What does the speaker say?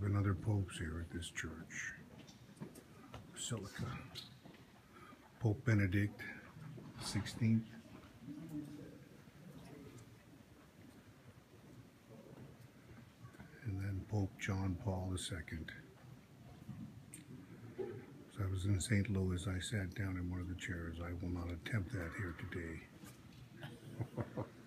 another popes here at this church. Basilica. Pope Benedict XVI. And then Pope John Paul II. As I was in St. Louis, I sat down in one of the chairs. I will not attempt that here today.